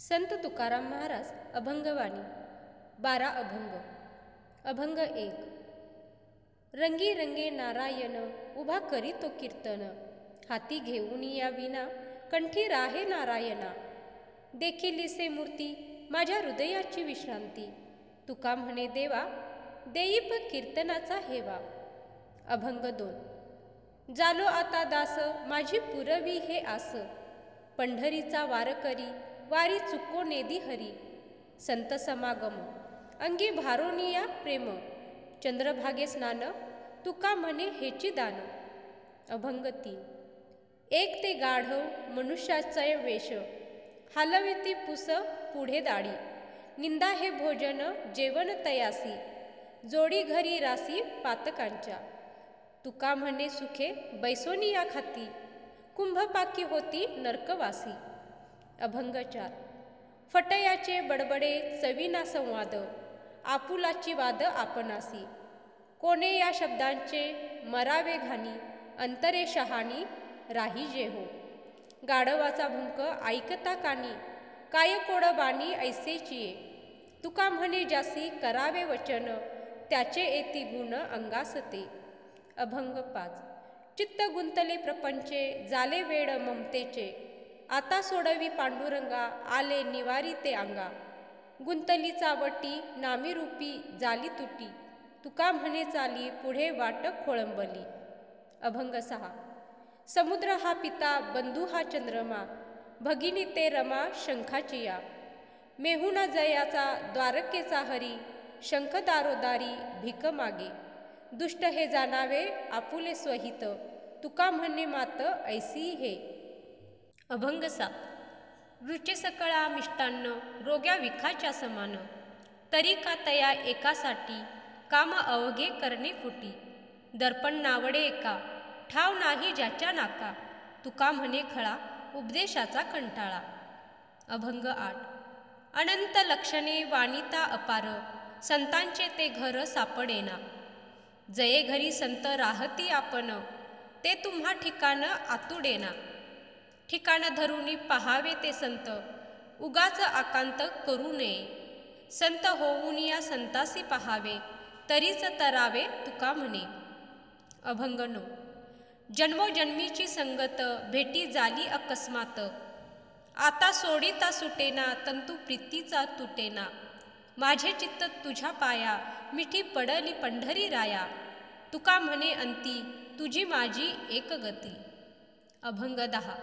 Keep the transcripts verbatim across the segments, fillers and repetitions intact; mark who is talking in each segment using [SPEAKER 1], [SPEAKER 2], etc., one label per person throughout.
[SPEAKER 1] संत तुकाराम महाराज अभंगवाणी बारा अभंग. अभंग एक. रंगी रंगे नारायण उभा करी तो कीर्तन, हाती घेऊन या विना कंठी राहे नारायणा. देखिलीसे मूर्ती माझ्या हृदयाची विश्रांती, तुका म्हणे देवा देईप कीर्तनाचा हेवा. अभंग दोन. जालो आता दास माझी पुरवी हे आस, पंढरीचा वारकरी वारी चुको नेदी हरी. संत समागम अंगी भारोनिया प्रेम, चंद्रभागे स्नान तुका म्हणे हेची दान. अभंग तीन. एक ते गाढव मनुष्याचा वेश, हालविती पुस पुढे दाढी. निंदा हे भोजन जेवण तयासी, जोडी घरी रासी पातकांच्या. तुका म्हणे सुखे बैसोनिया खाती, कुंभपाकी होती नरकवासी. अभंग चार. फटयाचे बडबडे चविना संवाद, आपुलाची वाद आपणासी. कोणे या शब्दांचे मरावे घाणी, अंतरे शहाणी राही जे हो. गाढवाचा भुंक ऐकता कानी, काय कोड बाणी ऐसेचिये. तुका म्हणे जासी करावे वचन, त्याचे येती गुण अंगासते. अभंग पाच. चित्त गुंतले प्रपंचे झाले वेड ममतेचे, आता सोडवी पांडुरंगा आले निवारी ते अंगा. गुंतली चावटी नामी रूपी जाली तुटी, तुका म्हणे चाली पुढे वाट खोळंबली. अभंग सहा. समुद्र हा पिता बंधू हा चंद्रमा, भगिनी ते रमा शंखाचिया. मेहुना जयाचा द्वारकेचा हरी, शंख दारोदारी भीक मागे. दुष्ट हे जाणावे आपुले स्वहित, तुका म्हणे मात ऐसी हे. अभंग सात. रुचे सकळा मिष्टान्न रोग्या विखाच्या समान, तरी का तया एकासाठी काम अवघे करणे फुटी. दर्पण नावडे एका ठाव नाही ज्याच्या नाका, तुका म्हणे खळा उपदेशाचा कंटाळा. अभंग आठ. अनंत लक्षणे वाणिता अपार, संतांचे ते घर सापडेना. जये घरी संत राहती आपण, ते तुम्हा ठिकाण आतुडेना. ठिकाण धरुनी पहावे ते संत, उगाच आकांत करू नये. संत होऊन या संतासी पहावे, तरीच तरावे तुका म्हणे. अभंग नऊ. जन्मोजन्मीची संगत भेटी झाली अकस्मात, आता सोडिता सुटेना तंतू प्रीतीचा तुटेना. माझे चित्त तुझ्या पाया मिठी पडली पंढरी राया, तुका म्हणे अंती तुझी माझी एक गती. अभंग दहा.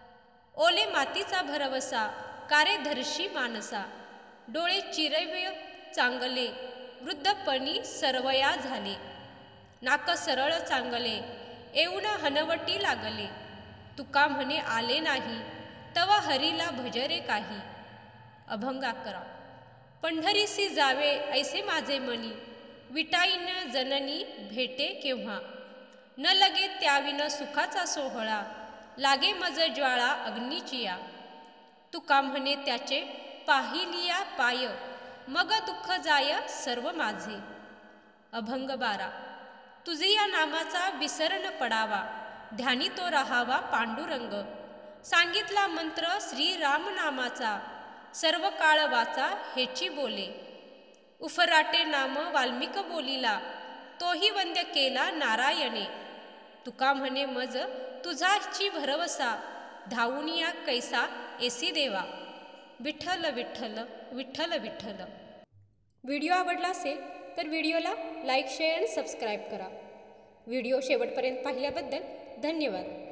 [SPEAKER 1] ओले मातीचा भरवसा कारे धरशी मानसा, डोळे चिरव्य चांगले वृद्धपणी सर्वया झाले. नाक सरळ चांगले येऊन हनवटी लागले, तुका म्हणे आले नाही तवा हरीला भजरे काही. अभंग अकरा. पंढरीसी जावे ऐसे माझे मनी, विटाईन जननी भेटे केव्हा. न लगे त्याविन सुखाचा सोहळा, लागे मज ज्वाळा अग्नीचिया. तुका म्हणे त्याचे पाहिलिया पाय, मग दुःख जाय सर्व माझे. अभंग बारा. तुझिया नामाचा विसर न पडावा, ध्यानी तो राहावा पांडुरंग. सांगितला मंत्र श्रीराम नामाचा, सर्व काळ वाचा हेची बोले. उफराटे नाम वाल्मिक बोलिला, तोही वंद्य केला नारायणे. तुका म्हणे मज तुझाची भरवसा, धावूनिया कैसा एसी देवा. विठ्ठल विठ्ठल विठ्ठल विठ्ठल. व्हिडिओ आवडला असेल तर व्हिडिओला लाईक शेअर आणि सबस्क्राईब करा. व्हिडिओ शेवटपर्यंत पाहिल्याबद्दल धन्यवाद.